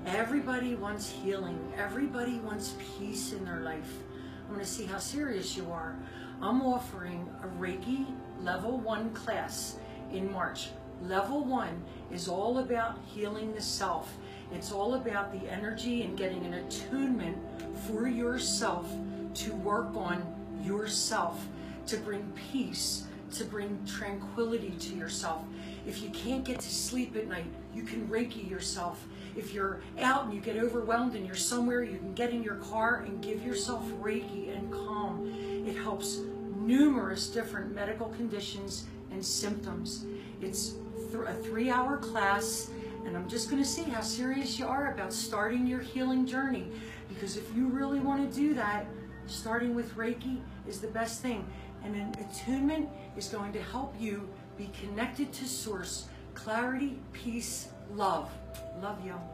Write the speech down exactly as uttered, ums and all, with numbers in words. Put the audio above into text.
Everybody wants healing. Everybody wants peace in their life. I'm going to see how serious you are. I'm offering a Reiki level one class in March. Level one is all about healing the self. It's all about the energy and getting an attunement for yourself to work on yourself, to bring peace, to bring tranquility to yourself. If you can't get to sleep at night, you can Reiki yourself. If you're out and you get overwhelmed and you're somewhere, you can get in your car and give yourself Reiki and calm. It helps numerous different medical conditions and symptoms. It's th- a three-hour class, and I'm just going to see how serious you are about starting your healing journey. Because if you really want to do that, starting with Reiki is the best thing. And an attunement is going to help you be connected to Source. Clarity, peace, love. Love you.